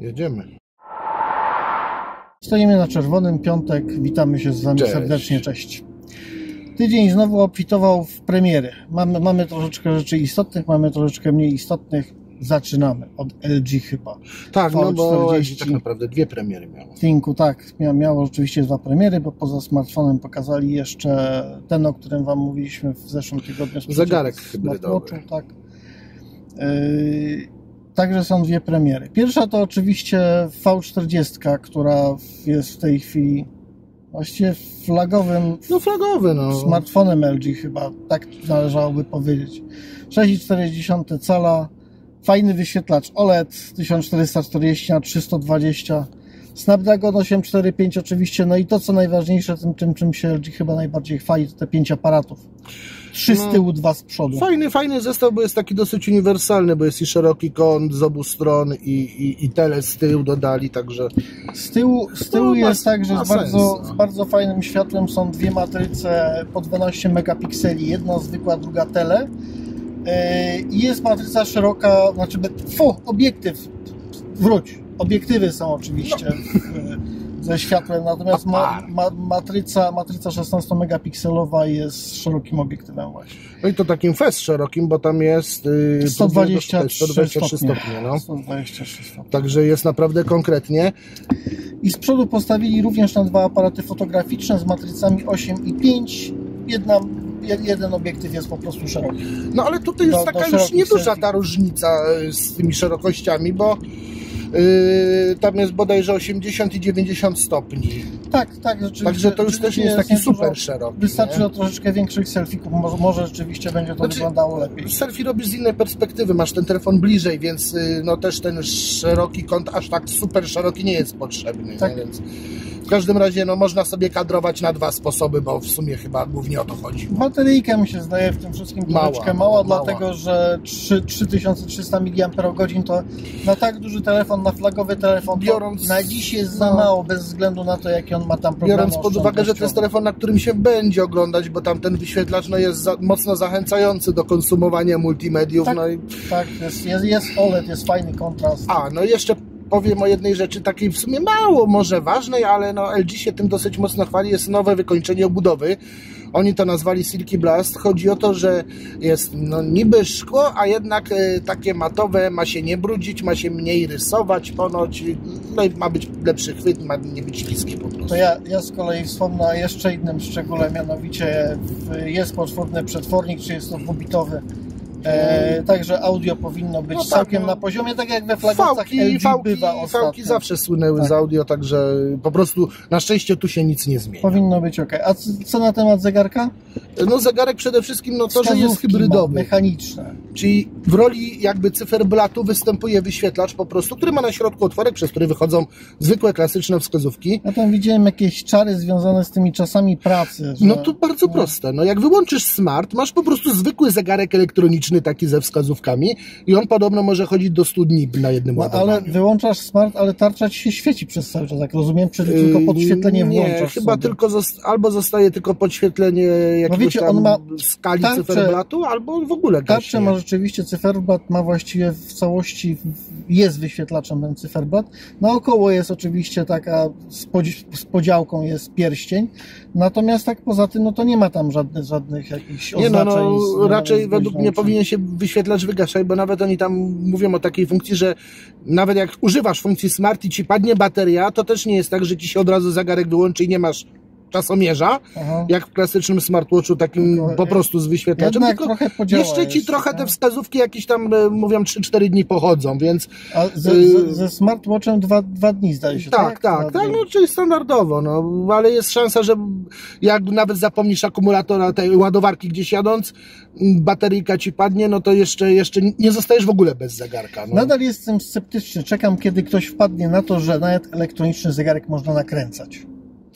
Jedziemy. Stoimy na czerwonym, piątek, witamy się z Wami serdecznie, cześć. Tydzień znowu obfitował w premiery. Mamy troszeczkę rzeczy istotnych, mamy troszeczkę mniej istotnych. Zaczynamy od LG chyba. Tak, no bo LG tak naprawdę dwie premiery miało. Thinku, tak, miało rzeczywiście dwa premiery, bo poza smartfonem pokazali jeszcze ten, o którym Wam mówiliśmy w zeszłym tygodniu. Zegarek hybrydowy. Tak. Także są dwie premiery. Pierwsza to oczywiście V40, która jest w tej chwili właściwie flagowym smartfonem LG chyba, tak należałoby powiedzieć. 6,4 cala, fajny wyświetlacz OLED 1440 na 320, Snapdragon 845 oczywiście, no i to co najważniejsze, czym się LG chyba najbardziej chwali, to te 5 aparatów. 3 z tyłu, 2 z przodu. Fajny zestaw, bo jest taki dosyć uniwersalny, bo jest i szeroki kąt z obu stron i tele z tyłu dodali, także... Z tyłu jest tak, że z bardzo fajnym światłem są dwie matryce po 12 megapikseli, jedna zwykła, druga tele. I jest matryca szeroka, znaczy obiektyw, obiektywy są oczywiście ze światłem, natomiast matryca 16 megapikselowa jest z szerokim obiektywem właśnie. No i to takim szerokim, bo tam jest 123 stopnie. No. 123 stopnie. Także jest naprawdę konkretnie. I z przodu postawili również na dwa aparaty fotograficzne z matrycami 8 i 5. Jeden obiektyw jest po prostu szeroki. No ale tutaj jest taka już nieduża ta różnica z tymi szerokościami, bo tam jest bodajże 80 i 90 stopni. Tak, rzeczywiście. Także to już też nie jest taki super szeroki. Wystarczy do troszeczkę większych selfików, może rzeczywiście będzie to wyglądało lepiej. Selfie robisz z innej perspektywy, masz ten telefon bliżej, więc no też ten szeroki kąt aż tak super szeroki nie jest potrzebny. Tak. Nie? Więc w każdym razie no, można sobie kadrować na dwa sposoby, bo w sumie chyba głównie o to chodzi. Bateryjka mi się zdaje w tym wszystkim troszeczkę mała, dlatego że 3300 mAh to na tak duży telefon, na flagowy telefon na dziś jest za mało, bez względu na to, jakie on ma tam problemy. Biorąc pod uwagę, że to jest telefon, na którym się będzie oglądać, bo tam ten wyświetlacz no, jest mocno zachęcający do konsumowania multimediów. Tak, no i... tak jest OLED, jest fajny kontrast. No jeszcze powiem o jednej rzeczy takiej w sumie mało może ważnej, ale no LG się tym dosyć mocno chwali, jest nowe wykończenie obudowy. Oni to nazwali Silky Blast. Chodzi o to, że jest no, niby szkło, a jednak takie matowe, ma się nie brudzić, ma się mniej rysować ponoć, no i ma być lepszy chwyt, ma nie być śliskie po prostu. To ja z kolei wspomnę o jeszcze innym szczególe, mianowicie jest poczwórny przetwornik, czy jest to dwubitowy. Także audio powinno być całkiem na poziomie, tak jak we flagowcach LG bywa ostatnio. Fałki zawsze słynęły z audio, także po prostu na szczęście tu się nic nie zmienia. Powinno być ok. A co na temat zegarka? No zegarek przede wszystkim to, że jest hybrydowy. Mechaniczne. Czyli w roli jakby cyferblatu występuje wyświetlacz po prostu, który ma na środku otworek, przez który wychodzą zwykłe, klasyczne wskazówki. Ja tam widziałem jakieś czary związane z tymi czasami pracy. Że... No to bardzo proste. No jak wyłączysz smart, masz po prostu zwykły zegarek elektroniczny, taki ze wskazówkami i on podobno może chodzić do 100 dni na jednym ładowaniu. Ale wyłączasz smart, ale tarcza ci się świeci przez cały czas, jak rozumiem, czy tylko podświetlenie włączasz? Nie, chyba tylko albo zostaje tylko podświetlenie jakiegoś tam skali cyferblatu, albo w ogóle gaśnie. Tarczę ma rzeczywiście cyferblat, ma właściwie w całości, jest wyświetlaczem ten cyferblat. Naokoło jest oczywiście taka z podziałką jest pierścień, natomiast tak poza tym, no to nie ma tam żadnych jakichś oznaczeń. Raczej według mnie powinien się wyświetlacz wygaszać, bo nawet oni tam mówią o takiej funkcji, że nawet jak używasz funkcji smart i ci padnie bateria, to też nie jest tak, że ci się od razu zegarek wyłączy i nie masz czasomierza, jak w klasycznym smartwatchu takim po prostu z wyświetlaczem, tylko jeszcze ci trochę te wskazówki jakieś tam, mówią, 3-4 dni pochodzą, więc... A ze smartwatchem 2 dni zdaje się, tak? Tak, no czyli standardowo, no, ale jest szansa, że jak nawet zapomnisz akumulatora, tej ładowarki gdzieś jadąc, bateryjka ci padnie, no to jeszcze nie zostajesz w ogóle bez zegarka. No. Nadal jestem sceptyczny, czekam, kiedy ktoś wpadnie na to, że nawet elektroniczny zegarek można nakręcać.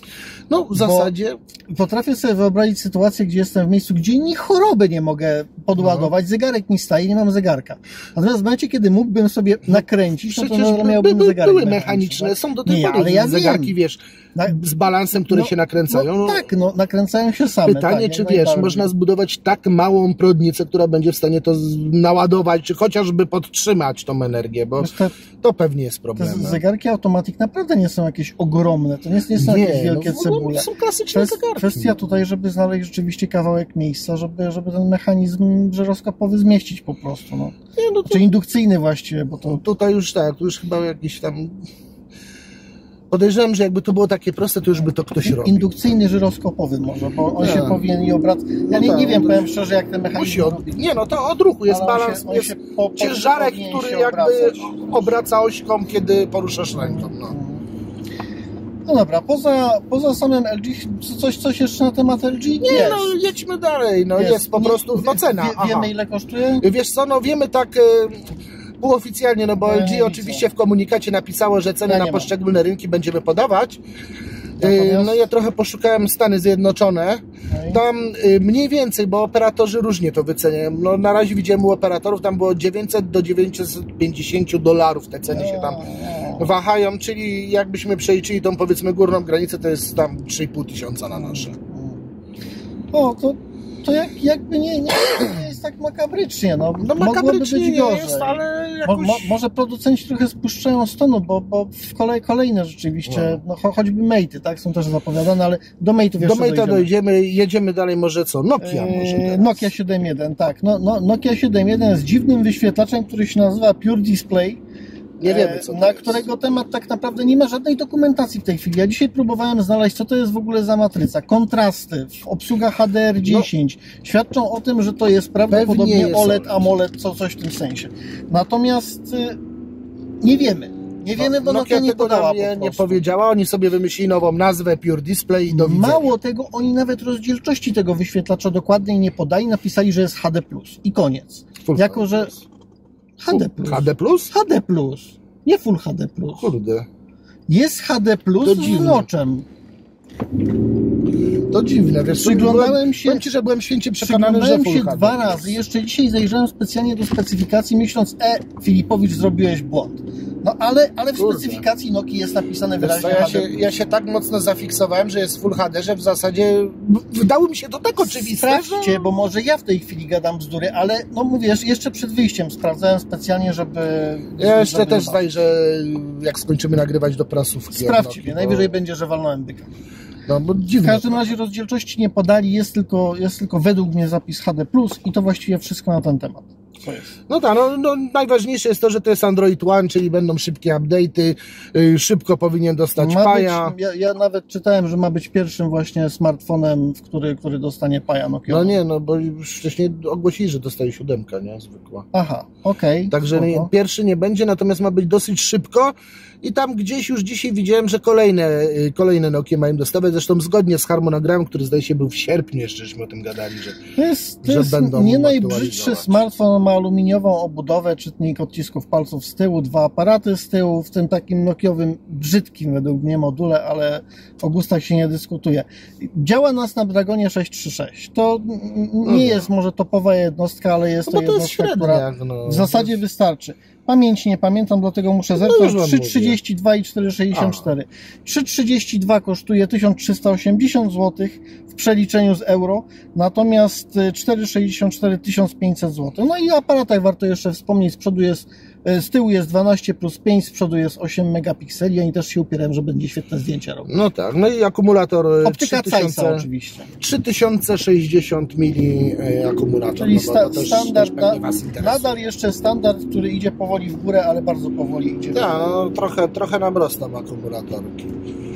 No w zasadzie... Potrafię sobie wyobrazić sytuację, gdzie jestem w miejscu, gdzie ni choroby nie mogę podładować, zegarek mi staje, nie mam zegarka. Natomiast w momencie, kiedy mógłbym sobie nakręcić, przecież to miałbym zegarek były mechaniczne, tak? Są do tej pory zegarki, wiesz, z balansem, które się nakręcają. Nakręcają się same. Pytanie, czy wiesz, można zbudować tak małą prądnicę, która będzie w stanie to naładować, czy chociażby podtrzymać tą energię, bo to pewnie jest problem. Te zegarki Automatic naprawdę nie są jakieś ogromne, to nie są jakieś wielkie cebule. Są klasyczne zegarki. Kwestia tutaj, żeby znaleźć rzeczywiście kawałek miejsca, żeby ten mechanizm żyroskopowy zmieścić po prostu. Czy indukcyjny właściwie, bo to... Tutaj już tak, tu już chyba jakiś tam... Podejrzewam, że jakby to było takie proste, to już by to ktoś robił. Indukcyjny, żyroskopowy może, bo on się powinien i obracać. Ja nie wiem, powiem szczerze, jak ten mechanizm... to od ruchu jest balans, jest ciężarek, który jakby obraca ośką, kiedy poruszasz ręką. No dobra, poza samym LG, coś jeszcze na temat LG? Nie, jedźmy dalej, jest po prostu, cena. Wiemy, ile kosztuje? Wiesz co, wiemy tak... półoficjalnie, bo LG oczywiście w komunikacie napisało, że ceny na poszczególne rynki będziemy podawać. Ja trochę poszukałem Stany Zjednoczone. Tam mniej więcej, bo operatorzy różnie to wyceniają. Na razie widziałem u operatorów, tam było 900 do 950 dolarów te ceny się tam wahają, czyli jakbyśmy przeliczyli tą, powiedzmy, górną granicę, to jest tam 3,5 tysiąca na nasze. To jakby nie jest tak makabrycznie, makabrycznie być gorzej. Jest, ale jakoś... może producenci trochę spuszczają z tonu, bo w kolejne rzeczywiście, choćby Mate'y, tak, są też zapowiadane, ale do Mate'ów jeszcze dojdziemy, jedziemy dalej, może co? Nokia może teraz. Nokia 7.1, tak. Nokia 7.1 jest dziwnym wyświetlaczem, który się nazywa Pure Display. Nie wiemy, co to na którego temat tak naprawdę nie ma żadnej dokumentacji w tej chwili. Ja dzisiaj próbowałem znaleźć, co to jest w ogóle za matryca. Kontrasty, obsługa HDR10 świadczą o tym, że to jest prawdopodobnie OLED, AMOLED, coś w tym sensie. Natomiast nie wiemy. Nie wiemy, bo Nokia nie podała nie powiedziała, oni sobie wymyślili nową nazwę Pure Display i do widzenia. Mało tego, oni nawet rozdzielczości tego wyświetlacza dokładniej nie podali, napisali, że jest HD+. I koniec. Jako, że... HD+. HD+. Nie Full HD+. Kurde. Jest HD+, z noczem. To dziwne, wiesz, przyglądałem się, powiem Ci, że byłem święcie przekonany, że Full HD+. 2 razy, jeszcze dzisiaj zajrzałem specjalnie do specyfikacji, myśląc, Filipowicz, zrobiłeś błąd. Ale w specyfikacji Nokii jest napisane wyraźnie HD+. Ja się tak mocno zafiksowałem, że jest Full HD, że w zasadzie wydało mi się to tak oczywiste. Sprawdźcie, bo może ja w tej chwili gadam bzdury, ale mówisz, jeszcze przed wyjściem sprawdzałem specjalnie, żeby... Ja jeszcze też zajrzę, jak skończymy nagrywać do prasówki. Sprawdźcie, najwyżej będzie, że walnąłem byka. Bo dziwne. W każdym razie rozdzielczości nie podali, jest tylko według mnie zapis HD+, i to właściwie wszystko na ten temat. Najważniejsze jest to, że to jest Android One, czyli będą szybkie update'y, szybko powinien dostać Paya. Ja nawet czytałem, że ma być pierwszym właśnie smartfonem, który dostanie Paya Nokia. Bo już wcześniej ogłosili, że dostaje 7, nie? Zwykła. Aha, okej. Także pierwszy nie będzie, natomiast ma być dosyć szybko i tam gdzieś już dzisiaj widziałem, że kolejne Nokie mają dostawać, zresztą zgodnie z harmonogramem, który zdaje się był w sierpniu, jeszcze o tym gadali, że to jest będą nie najbrzydszy smartfon, ma aluminiową obudowę, czytnik odcisków palców z tyłu, 2 aparaty z tyłu, w tym takim nokiowym, brzydkim według mnie module, ale o gustach się nie dyskutuje. Działa na Snapdragonie 636. To nie jest może topowa jednostka, ale jest to jednostka, która w zasadzie wystarczy. Pamięć nie pamiętam, dlatego muszę zerknąć. 3,32 i 4,64. 3,32 kosztuje 1380 zł w przeliczeniu z euro, natomiast 4,64 1500 zł. No i o aparatach warto jeszcze wspomnieć, z tyłu jest 12+5, z przodu jest 8 megapikseli, oni też się upierają, że będzie świetne zdjęcia robił. No tak, no i akumulator optyka Zeiss oczywiście. 3060 mili akumulator. Czyli standard, nadal jeszcze standard, który idzie powoli w górę, ale bardzo powoli idzie w górę. Trochę nam rosną akumulatorki.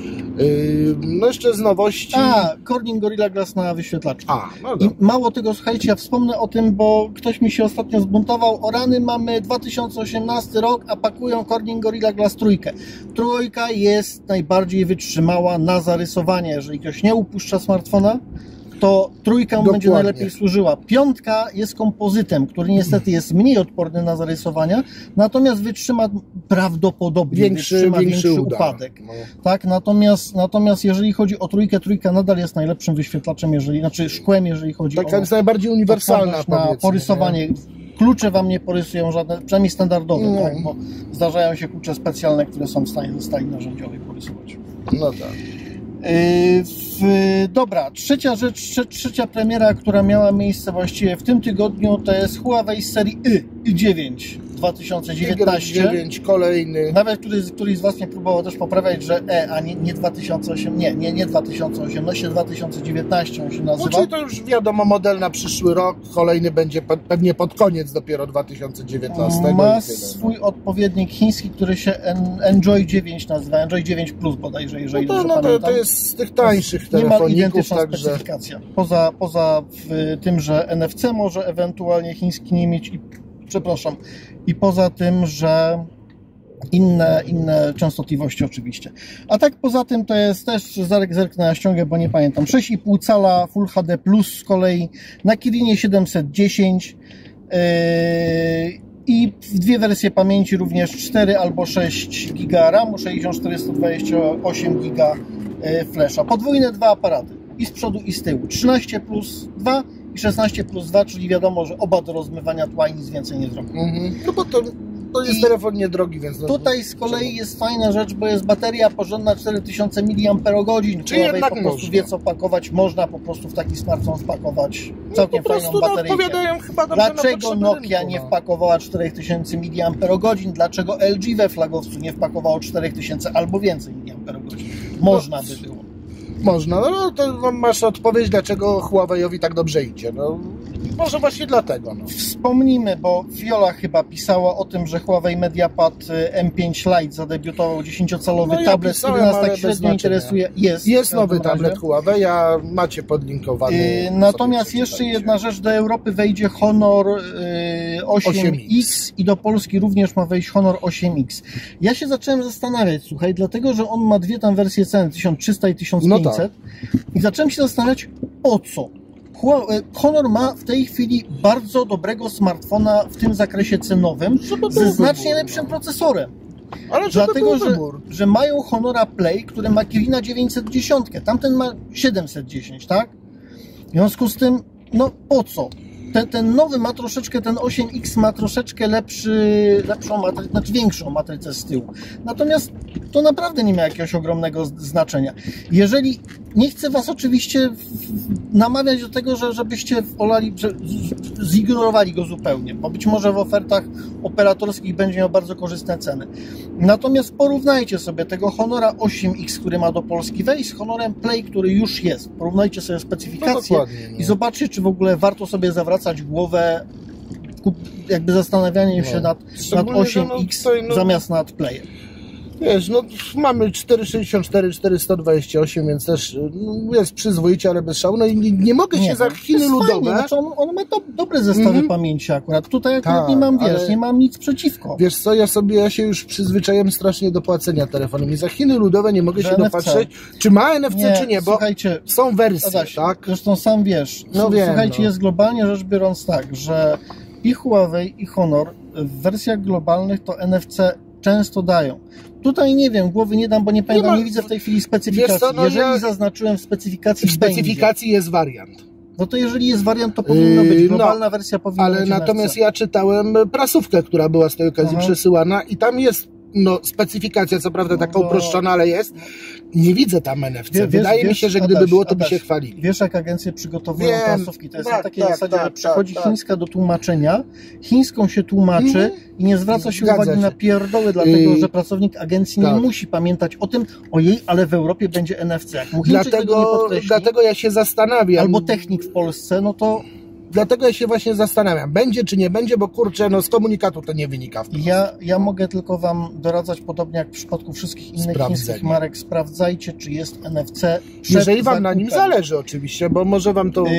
No jeszcze z nowości. Corning Gorilla Glass na wyświetlaczu. I mało tego, słuchajcie, ja wspomnę o tym, bo ktoś mi się ostatnio zbuntował. O rany, mamy 2018 rok, a pakują Corning Gorilla Glass 3. Trójka jest najbardziej wytrzymała na zarysowanie. Jeżeli ktoś nie upuszcza smartfona, to trójka mu będzie najlepiej służyła. Piątka jest kompozytem, który niestety jest mniej odporny na zarysowania, natomiast wytrzyma prawdopodobnie większy upadek. No. Tak, natomiast jeżeli chodzi o trójkę, trójka nadal jest najlepszym wyświetlaczem, szkłem, jeżeli chodzi o... Taka jest najbardziej uniwersalna, na porysowanie. Klucze wam nie porysują żadne, przynajmniej standardowe, tak? Bo zdarzają się klucze specjalne, które są w stanie ze stali narzędziowej porysować. No tak. Dobra, trzecia rzecz, trzecia premiera, która miała miejsce właściwie w tym tygodniu, to jest Huawei z serii i9 2019. Y9 kolejny. Nawet któryś z was mnie próbował też poprawiać, że a nie 2008, nie 2018, 2019 on się nazywa. Czyli to już wiadomo, model na przyszły rok, kolejny będzie pewnie pod koniec dopiero 2019. Ma swój odpowiednik chiński, który się Enjoy 9 nazywa, Enjoy 9 Plus bodajże, jeżeli dobrze pamiętam. To jest z tych tańszych telefoników. Identyczna specyfikacja. Poza tym, że NFC może ewentualnie chiński nie mieć i poza tym, że inne częstotliwości oczywiście. A tak poza tym to jest też, zerknę na ściągę, bo nie pamiętam, 6,5 cala Full HD Plus z kolei na Kirinie 710 i w dwie wersje pamięci również 4 albo 6 GB RAMu, 64 128 GB flasha. Podwójne dwa aparaty i z przodu i z tyłu. 13 plus 2 i 16 plus 2, czyli wiadomo, że oba do rozmywania tła i nic więcej nie zrobią. No bo to jest telefon niedrogi, więc... Tutaj z kolei jest fajna rzecz, bo jest bateria porządna 4000 mAh. Czyli jednak po prostu wie co pakować, można po prostu w taki smartfon wpakować całkiem fajną baterię. Dlaczego Nokia nie wpakowała 4000 mAh? Dlaczego LG we flagowcu nie wpakowało 4000 albo więcej mAh? Można by było. Można, no to masz odpowiedź, dlaczego Huawei'owi tak dobrze idzie. No, może właśnie dlatego. No. Wspomnijmy, bo Viola chyba pisała o tym, że Huawei Mediapad M5 Lite zadebiutował 10-calowy tablet, który nas tak średnio interesuje. Jest nowy tablet Huawei, a macie podlinkowany. Natomiast jeszcze jedna rzecz, do Europy wejdzie Honor 8X i do Polski również ma wejść Honor 8X. Ja się zacząłem zastanawiać, słuchaj, dlatego, że on ma dwie tam wersje ceny, 1300 i 1500 i zacząłem się zastanawiać, o co? Honor ma w tej chwili bardzo dobrego smartfona w tym zakresie cenowym ze znacznie lepszym procesorem. Ale dlatego, że mają Honora Play, który ma Kirina 910, tamten ma 710, tak? W związku z tym, no po co? Ten nowy ma troszeczkę, ten 8X ma troszeczkę lepszą matrycę, znaczy większą matrycę z tyłu. Natomiast to naprawdę nie ma jakiegoś ogromnego znaczenia. Jeżeli, nie chcę was oczywiście namawiać do tego, żebyście zignorowali go zupełnie, bo być może w ofertach operatorskich będzie miał bardzo korzystne ceny. Natomiast porównajcie sobie tego Honora 8X, który ma do Polski wejść, z Honorem Play, który już jest. Porównajcie sobie specyfikację i zobaczcie, czy w ogóle warto sobie zawracać głowę, jakby zastanawianiem się nad 8X zamiast nad Playem. Wiesz, no mamy 464, 428, więc też jest przyzwoicie, ale bez szału. No i nie mogę się za Chiny ludowe... Znaczy on ma dobre zestawy pamięci akurat. Tutaj akurat nie mam, nie mam nic przeciwko. Wiesz co, ja się już przyzwyczaiłem strasznie do płacenia telefonem i za Chiny ludowe nie mogę się dopatrzeć, czy ma NFC, czy nie, bo są wersje, tak? Zresztą sam wiesz. Słuchajcie, jest globalnie rzecz biorąc tak, że i Huawei, i Honor w wersjach globalnych to NFC często dają. Tutaj nie wiem, głowy nie dam, bo nie pamiętam, nie widzę w tej chwili specyfikacji. Jeżeli zaznaczyłem w specyfikacji, w specyfikacji jest wariant. No to jeżeli jest wariant, to powinno być. Globalna wersja powinna być. Ale natomiast ja czytałem prasówkę, która była z tej okazji przesyłana i tam jest specyfikacja, co prawda taka uproszczona, ale jest. Nie widzę tam NFC. Wydaje mi się, że gdyby było, to by się chwalili. Wiesz, jak agencje przygotowują prasówki? To jest na takiej zasadzie, że przychodzi chińska do tłumaczenia, chińską się tłumaczy i nie zwraca się uwagi na pierdoły, dlatego że pracownik agencji nie musi pamiętać o tym, ale w Europie będzie NFC. Jak mu Chińczyk tego nie podkreśli, dlatego ja się zastanawiam. Albo technik w Polsce, no to... Dlatego ja się właśnie zastanawiam, będzie czy nie będzie, bo kurczę, z komunikatu to nie wynika. Ja mogę tylko wam doradzać, podobnie jak w przypadku wszystkich innych chińskich marek, sprawdzajcie, czy jest NFC przed Jeżeli wam na nim zależy oczywiście, bo może wam to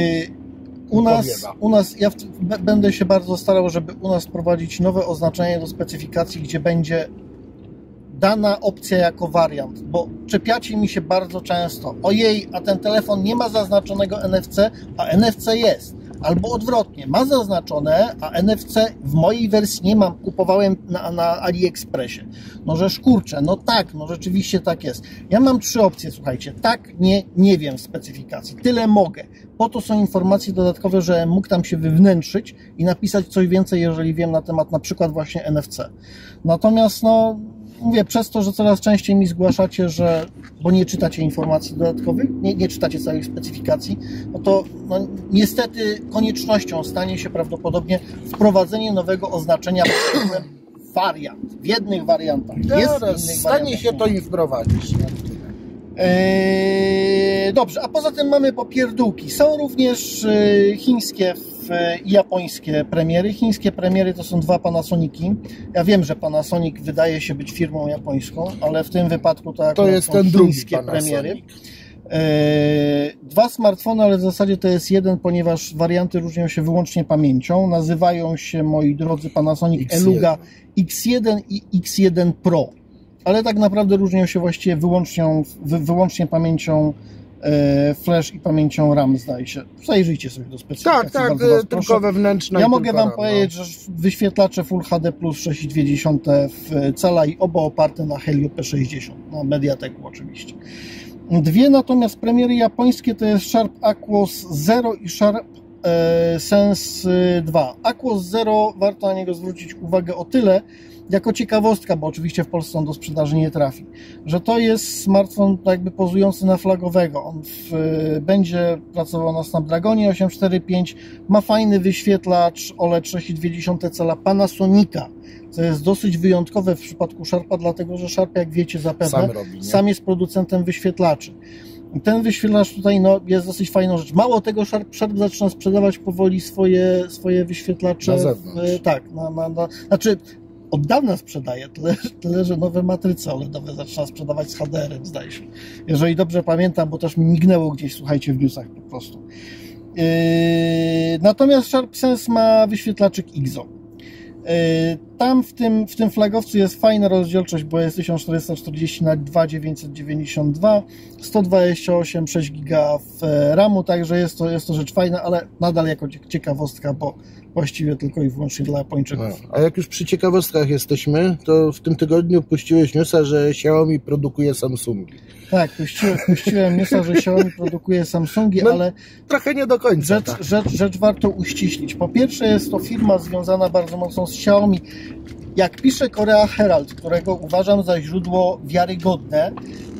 u nas ja będę się bardzo starał, żeby u nas wprowadzić nowe oznaczenie do specyfikacji, gdzie będzie dana opcja jako wariant, bo czepiacie mi się bardzo często, ojej, a ten telefon nie ma zaznaczonego NFC, a NFC jest. Albo odwrotnie, ma zaznaczone, a NFC w mojej wersji nie mam, kupowałem na AliExpressie. No że szkurczę, no tak, no rzeczywiście tak jest. Ja mam 3 opcje, słuchajcie, tak, nie wiem w specyfikacji, tyle mogę. Po to są informacje dodatkowe, że mógł tam się wywnętrzyć i napisać coś więcej, jeżeli wiem na temat na przykład właśnie NFC. Natomiast no, mówię, przez to, że coraz częściej mi zgłaszacie, że, bo nie czytacie informacji dodatkowych, nie czytacie całej specyfikacji, no to no, niestety koniecznością stanie się prawdopodobnie wprowadzenie nowego oznaczenia wariant, w jednych wariantach. Stanie się to i wprowadzisz. Dobrze, a poza tym mamy popierdółki. Są również chińskie i japońskie premiery. Chińskie premiery to są 2 Panasoniki. Ja wiem, że Panasonic wydaje się być firmą japońską, ale w tym wypadku to jest ten chińskie premiery. 2 smartfony, ale w zasadzie to jest jeden, ponieważ warianty różnią się wyłącznie pamięcią. Nazywają się, moi drodzy, Panasonic Eluga X1 i X1 Pro. Ale tak naprawdę różnią się właściwie wyłącznie pamięcią flash i pamięcią RAM, zdaje się. Zajrzyjcie sobie do specyfikacji. Tak, tylko wewnętrzna. Ja mogę Wam powiedzieć, że wyświetlacze Full HD plus 6,2 cala i oba oparte na Helio P60, na Mediateku oczywiście. 2 natomiast premiery japońskie to jest Sharp Aquos Zero i Sharp Sense 2. Aquos Zero, warto na niego zwrócić uwagę o tyle, jako ciekawostka, bo oczywiście w Polsce on do sprzedaży nie trafi, że to jest smartfon jakby pozujący na flagowego. On będzie pracował na Snapdragonie 845, ma fajny wyświetlacz OLED 6,2 cala Panasonica, co jest dosyć wyjątkowe w przypadku Sharpa, dlatego że Sharp, jak wiecie zapewne, sam jest producentem wyświetlaczy. Ten wyświetlacz tutaj no, jest dosyć fajną rzecz. Mało tego, Sharp zaczyna sprzedawać powoli swoje wyświetlacze. Na zewnątrz. Tak, znaczy od dawna sprzedaje, tyle, że nowe matryce OLEDowe zaczyna sprzedawać z HDR-em, zdaje się. Jeżeli dobrze pamiętam, bo też mi mignęło gdzieś, słuchajcie, w newsach po prostu. Natomiast Sharp Sense ma wyświetlaczek IGZO. Tam w tym flagowcu jest fajna rozdzielczość, bo jest 1440 na 2992, 128, 6 GB RAM-u, także jest to rzecz fajna, ale nadal jako ciekawostka, bo właściwie tylko i wyłącznie dla Japończyków. No, a jak już przy ciekawostkach jesteśmy, to w tym tygodniu puściłeś newsa, że Xiaomi produkuje Samsungi. Tak, puściłem newsa, że Xiaomi produkuje Samsungi, no, ale trochę nie do końca. Rzecz warto uściślić. Po pierwsze jest to firma związana bardzo mocno z Xiaomi. Jak pisze Korea Herald, którego uważam za źródło wiarygodne,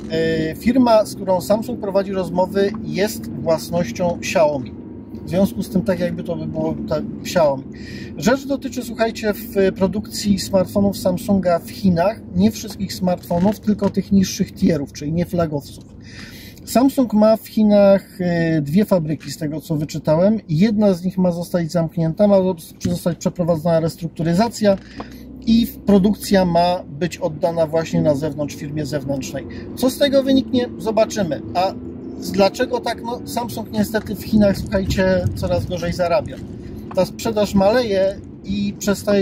firma, z którą Samsung prowadzi rozmowy, jest własnością Xiaomi. W związku z tym tak jakby to by było Xiaomi. Rzecz dotyczy, słuchajcie, w produkcji smartfonów Samsunga w Chinach, nie wszystkich smartfonów, tylko tych niższych tierów, czyli nie flagowców. Samsung ma w Chinach 2 fabryki, z tego co wyczytałem. Jedna z nich ma zostać zamknięta, ma zostać przeprowadzona restrukturyzacja i produkcja ma być oddana właśnie na zewnątrz, firmie zewnętrznej. Co z tego wyniknie? Zobaczymy. A dlaczego tak? No, Samsung niestety w Chinach, słuchajcie, coraz gorzej zarabia. Ta sprzedaż maleje i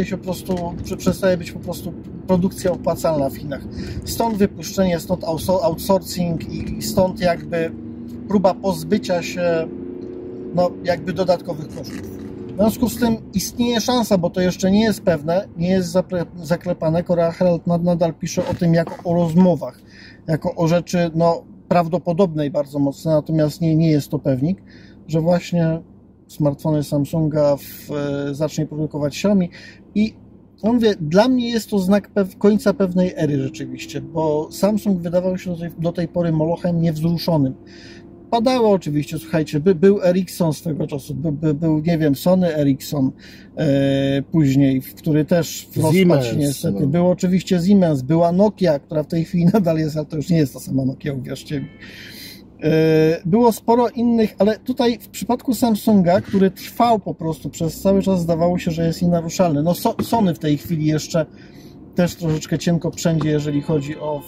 przestaje być po prostu produkcja opłacalna w Chinach. Stąd wypuszczenie, stąd outsourcing i stąd jakby próba pozbycia się no, jakby dodatkowych kosztów. W związku z tym istnieje szansa, bo to jeszcze nie jest pewne, nie jest zaklepane. Korea Herald nadal pisze o tym jako o rozmowach, jako o rzeczy no, prawdopodobnej bardzo mocno, natomiast nie jest to pewnik, że właśnie smartfony Samsunga zacznie produkować Xiaomi i no mówię, dla mnie jest to znak końca pewnej ery rzeczywiście, bo Samsung wydawał się do tej pory molochem niewzruszonym. Padało oczywiście, słuchajcie, był Ericsson swego czasu, był nie wiem, Sony Ericsson później, który też w rozpadzie niestety. No. Był oczywiście Siemens, była Nokia, która w tej chwili nadal jest, ale to już nie jest ta sama Nokia, uwierzcie mi. Było sporo innych, ale tutaj w przypadku Samsunga, który trwał po prostu przez cały czas, zdawało się, że jest nienaruszalny. No Sony w tej chwili jeszcze też troszeczkę cienko wszędzie, jeżeli chodzi o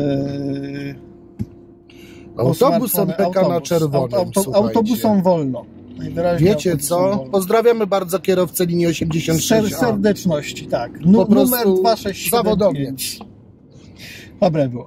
autobusem PK na czerwonym. Autobusom wolno. Wiecie co? Pozdrawiamy bardzo kierowcę linii 86A. Serdeczności, tak. Numer 267. Zawodowiec. Dobre było.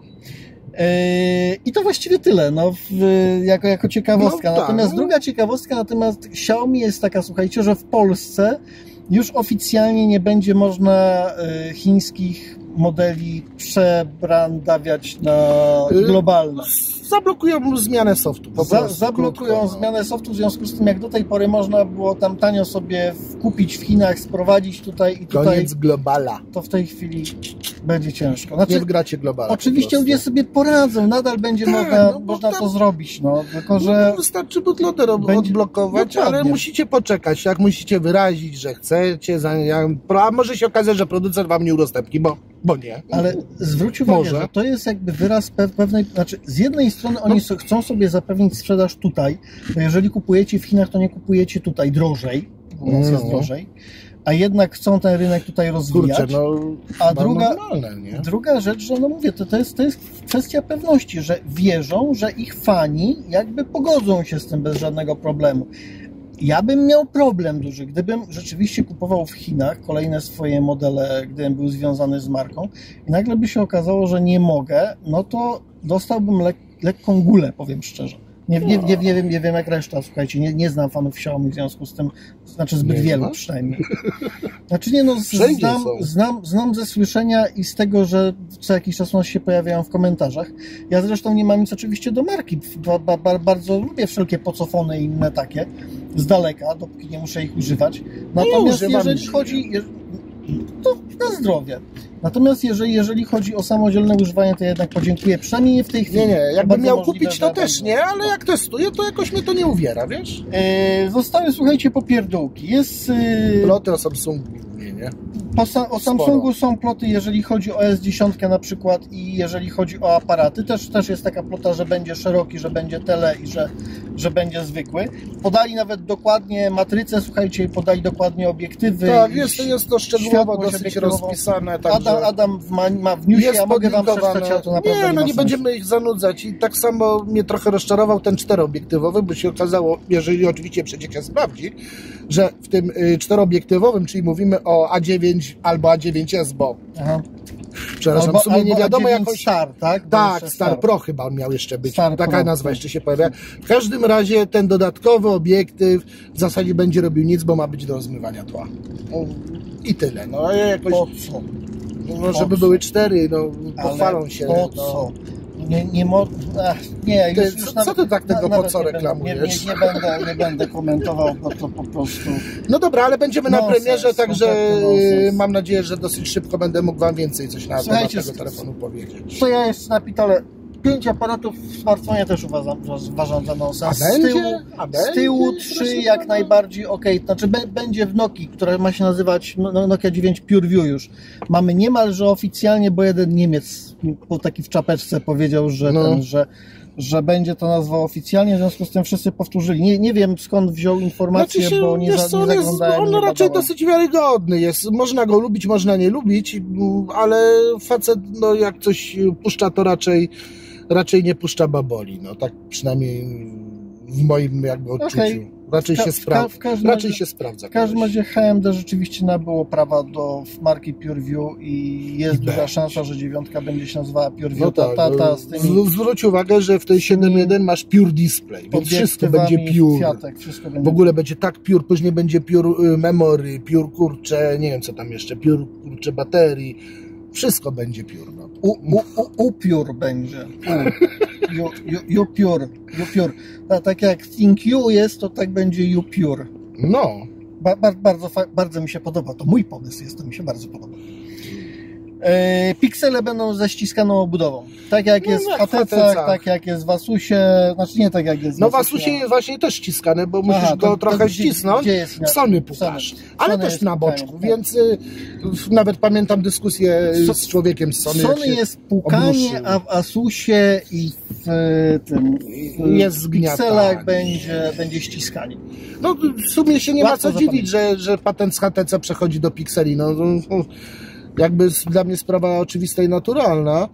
I to właściwie tyle, no, jako ciekawostka. No, natomiast tak. druga ciekawostka, natomiast Xiaomi jest taka, słuchajcie, że w Polsce już oficjalnie nie będzie można chińskich modeli przebrandawiać na globalne. Zablokują zmianę softu. Zablokują zmianę softu, w związku z tym, jak do tej pory można było tam tanio sobie kupić w Chinach, sprowadzić tutaj i tutaj. Koniec globala. To w tej chwili będzie ciężko. Znaczy, nie wgracie globala. Oczywiście ludzie sobie poradzą, nadal będzie można to zrobić, no, tylko że... Wystarczy bootloader odblokować, dokładnie. ale musicie poczekać, jak musicie wyrazić, że chcecie, a może się okazać, że producent wam nie udostępni, bo nie. Ale zwróć uwagę, że to jest jakby wyraz pewnej... Znaczy, z jednej strony oni chcą sobie zapewnić sprzedaż tutaj, bo jeżeli kupujecie w Chinach, to nie kupujecie tutaj drożej, mówiąc jest drożej, a jednak chcą ten rynek tutaj rozwijać. Kurczę, a druga rzecz, że no mówię, to jest kwestia pewności, że wierzą, że ich fani jakby pogodzą się z tym bez żadnego problemu. Ja bym miał problem duży, gdybym rzeczywiście kupował w Chinach kolejne swoje modele, gdybym był związany z marką i nagle by się okazało, że nie mogę, no to dostałbym lekką gulę, powiem szczerze. Nie wiem jak reszta, słuchajcie, nie znam fanów Xiaomi w związku z tym, znaczy zbyt wielu przynajmniej. Znaczy nie, no znam ze słyszenia i z tego, że co jakiś czas się pojawiają w komentarzach. Ja zresztą nie mam nic oczywiście do marki, bardzo lubię wszelkie pocofony i inne takie, z daleka, dopóki nie muszę ich używać. Natomiast jeżeli chodzi... To na zdrowie. Natomiast jeżeli chodzi o samodzielne używanie, to jednak podziękuję. Przynajmniej nie w tej chwili. Nie, jakbym miał kupić, to też nie, ale jak testuję, to jakoś mnie to nie uwiera, wiesz? Zostały, słuchajcie, popierdółki. Jest... Ploty o Samsungu głównie, nie? O Samsungu są ploty, jeżeli chodzi o S10 na przykład i jeżeli chodzi o aparaty. Też jest taka plota, że będzie szeroki, że będzie tele i że będzie zwykły. Podali nawet dokładnie matrycę, słuchajcie, i podali dokładnie obiektywy. Tak, jest to szczegółowo dosyć rozpisane. Także Adam ma w newsie, ja mogę wam przeczytać, ja to naprawdę nie będziemy ich zanudzać. I tak samo mnie trochę rozczarował ten 4-obiektywowy, bo się okazało, jeżeli oczywiście przecieka sprawdzi, że w tym 4-obiektywowym, czyli mówimy o A9 albo A9S, bo przepraszam, w sumie nie wiadomo jakąś... Star, tak? Tak, Star Pro chyba on miał jeszcze być. Taka nazwa jeszcze się pojawia. W każdym razie ten dodatkowy obiektyw w zasadzie będzie robił nic, bo ma być do rozmywania tła. I tyle. No jakoś... Po co? No, żeby były 4, no pochwalą się. Po co? Co ty tak tego po co reklamujesz? Nie będę komentował, bo to po prostu... No dobra, ale będziemy na premierze, także mam nadzieję, że dosyć szybko będę mógł wam więcej coś na temat tego telefonu powiedzieć. To ja jeszcze na pitole 5 aparatów w smartfonie też uważam za nonsens. Z tyłu 3 jak najbardziej okej. Znaczy będzie w Nokii, która ma się nazywać Nokia 9 PureView już. Mamy niemalże oficjalnie, bo jeden Niemiec taki w czapeczce powiedział, że będzie to nazwa oficjalnie, w związku z tym wszyscy powtórzyli. Nie wiem skąd wziął informację, bo nie zaglądałem. On raczej dosyć wiarygodny jest. Można go lubić, można nie lubić, ale facet, no jak coś puszcza, to raczej nie puszcza baboli. No tak przynajmniej w moim jakby odczuciu. Raczej się sprawdza. W każdym razie HMD rzeczywiście nabyło prawa do marki PureView i jest duża szansa, że 9 będzie się nazywała PureView. No tak, zwróć uwagę, że w tej 7.1 masz Pure Display, więc wszystko będzie Pure. W ogóle będzie tak Pure, później będzie Pure Memory, Pure kurcze, nie wiem co tam jeszcze, Pure kurcze baterii. Wszystko będzie Pure. No. Upure będzie. Upure. Tak jak ThinkU jest, to tak będzie Upure. No. Bardzo mi się podoba. To mój pomysł jest, to mi się bardzo podoba. Piksele będą ze ściskaną obudową. Tak jak jest w HTC-ach, tak jak jest w Asusie, znaczy nie tak jak jest w Asusie. No w Asusie jest właśnie też ściskane, bo musisz go trochę ścisnąć. W Sony pukasz. Ale też na boczku, więc nawet pamiętam dyskusję z człowiekiem z Sony. Sony jest pukanie, a w Asusie i w pikselach będzie ściskanie. No w sumie się nie ma co dziwić, że patent z HTC przechodzi do pikseli. No jakby dla mnie sprawa oczywista i naturalna,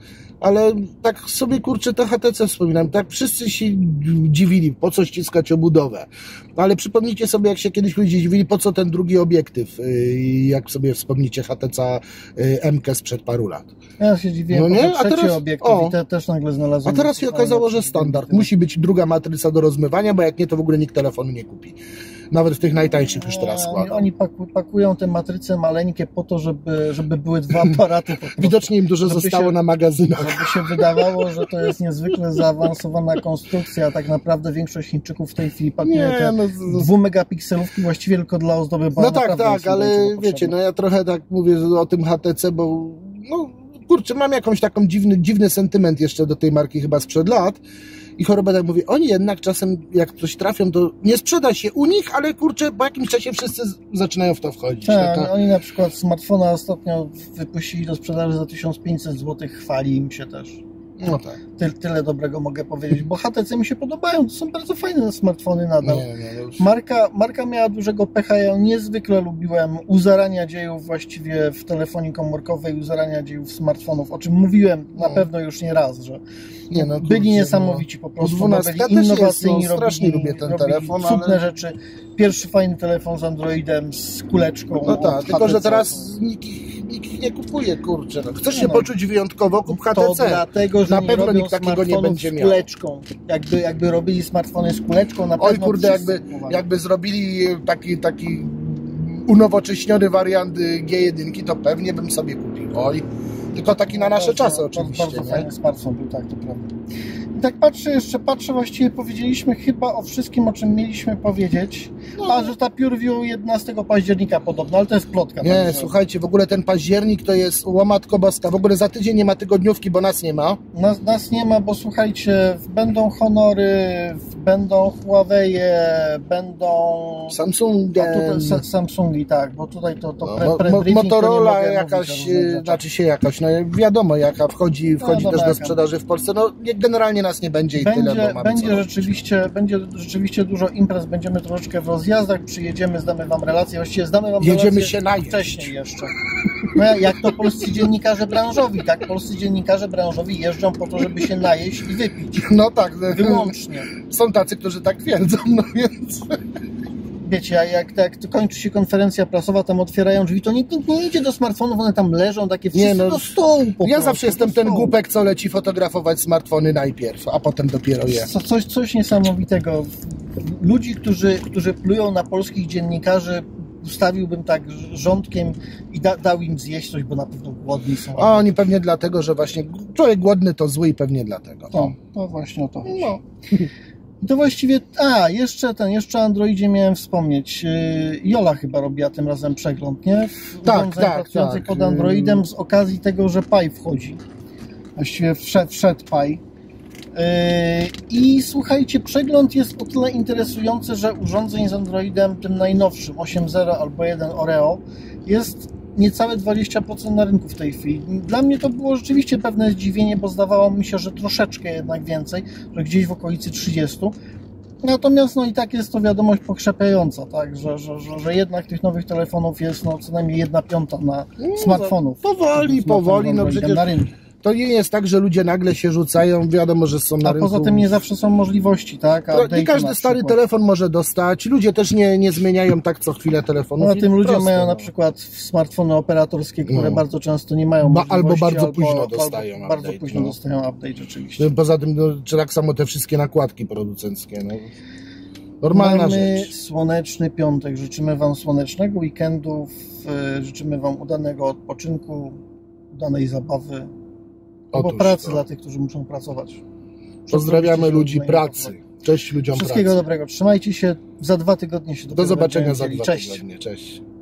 Ale tak sobie, kurczę, to HTC wspominam, tak wszyscy się dziwili, po co ściskać obudowę. Ale przypomnijcie sobie, jak się kiedyś ludzie dziwili, po co ten drugi obiektyw, jak sobie wspomnicie HTC M-kę sprzed paru lat. Ja się dziwiłem, no nie? A teraz, obiektyw i też nagle znalazłem. A teraz się okazało, że standard. Musi być druga matryca do rozmywania, bo jak nie, to w ogóle nikt telefonu nie kupi. Nawet w tych najtańszych już teraz składają. Oni pakują te matryce maleńkie po to, żeby były dwa aparaty. Widocznie im dużo zostało na magazynach. Żeby się wydawało, że to jest niezwykle zaawansowana konstrukcja, a tak naprawdę większość Chińczyków w tej chwili pakuje te 2-megapikselówki właściwie tylko dla ozdoby. No tak, ale wiecie, no ja trochę tak mówię o tym HTC, bo no kurczę, mam jakąś taką dziwny sentyment jeszcze do tej marki chyba sprzed lat. I choroba, tak mówię, oni jednak czasem, jak coś trafią, to nie sprzeda się u nich, ale kurczę, po jakimś czasie wszyscy zaczynają w to wchodzić. Tak, oni na przykład smartfona ostatnio wypuścili do sprzedaży za 1500 zł, chwali im się też. No tak. Tyle dobrego mogę powiedzieć, bo HTC mi się podobają, to są bardzo fajne smartfony nadal. Już... Marka miała dużego pecha, ja ją niezwykle lubiłem u zarania dziejów właściwie w telefonii komórkowej, u zarania dziejów smartfonów, o czym mówiłem na pewno już nie raz, że byli niesamowici po prostu, byli innowacyjni, strasznie lubię ten telefon, cudne rzeczy. Pierwszy fajny telefon z Androidem, z kuleczką. No tak, tylko że teraz nikt nie kupuje, kurczę. No. Chcesz się poczuć wyjątkowo, kup HTC. To dlatego, że na pewno nikt takiego nie będzie miał. Z kuleczką. Jakby robili smartfony z kuleczką, na pewno. Oj kurde, jakby zrobili taki unowocześniony wariant G1, to pewnie bym sobie kupił. Oj. Tylko taki na nasze czasy oczywiście. Bardzo fajny smartfon był, tak, to prawda. I tak patrzę, właściwie powiedzieliśmy chyba o wszystkim, o czym mieliśmy powiedzieć. A że ta PureView 11 października podobno, ale to jest plotka. Nie, także... słuchajcie, w ogóle ten październik to jest łamatko boska. W ogóle za tydzień nie ma tygodniówki, bo nas nie ma. Nas nie ma, bo słuchajcie, będą Honory, będą Huawei, będą... Samsungi, tak, bo tutaj to Motorola jakaś, no wiadomo jaka wchodzi też do sprzedaży w Polsce, no generalnie nas nie będzie i tyle. Bo będzie rzeczywiście dużo imprez, będziemy troszeczkę w rozjazdach, przyjedziemy, zdamy wam relację, właściwie zdamy wam jedziemy się najeść. Wcześniej jeszcze. No jak to polscy dziennikarze branżowi, tak? Polscy dziennikarze branżowi jeżdżą po to, żeby się najeść i wypić. No tak. Wyłącznie. Są tacy, którzy tak twierdzą, no więc... Wiecie, jak kończy się konferencja prasowa, tam otwierają drzwi, to nikt nie idzie do smartfonów, one tam leżą takie wszyscy do stołu. Ja zawsze jestem ten głupek, co leci fotografować smartfony najpierw, a potem dopiero je. Coś niesamowitego. Ludzi, którzy plują na polskich dziennikarzy, ustawiłbym tak rządkiem i dał im zjeść coś, bo na pewno głodni są. A oni pewnie dlatego, że właśnie człowiek głodny to zły i pewnie dlatego. To właśnie o to chodzi. No. I to właściwie, jeszcze o Androidzie miałem wspomnieć. Jola chyba robiła tym razem przegląd, nie? Pracujących pod Androidem z okazji tego, że Pi wchodzi. Właściwie wszedł Pi. I słuchajcie, przegląd jest o tyle interesujący, że urządzeń z Androidem tym najnowszym, 8.0 albo 1 Oreo, jest niecałe 20% na rynku w tej chwili. Dla mnie to było rzeczywiście pewne zdziwienie, bo zdawało mi się, że troszeczkę jednak więcej, że gdzieś w okolicy 30. Natomiast i tak jest to wiadomość pokrzepiająca, tak? Że jednak tych nowych telefonów jest co najmniej 1/5 na smartfonów. Powoli, no przecież na rynku. To nie jest tak, że ludzie nagle się rzucają, wiadomo, że są na rynku. A poza tym nie zawsze są możliwości, tak? Nie każdy stary telefon może dostać. Ludzie też nie zmieniają tak co chwilę telefonu. A tym ludzie mają na przykład smartfony operatorskie, które bardzo często nie mają możliwości. Albo bardzo późno dostają update. Bardzo późno dostają update, rzeczywiście. Poza tym, czy tak samo te wszystkie nakładki producenckie. Normalna rzecz. Słoneczny piątek. Życzymy wam słonecznego weekendu. Życzymy wam udanego odpoczynku, udanej zabawy. Albo pracy dla tych, którzy muszą pracować. Pozdrawiamy ludzi pracy. Cześć ludziom pracy. Wszystkiego dobrego. Trzymajcie się. Za 2 tygodnie się do zobaczenia za 2 tygodnie. Cześć.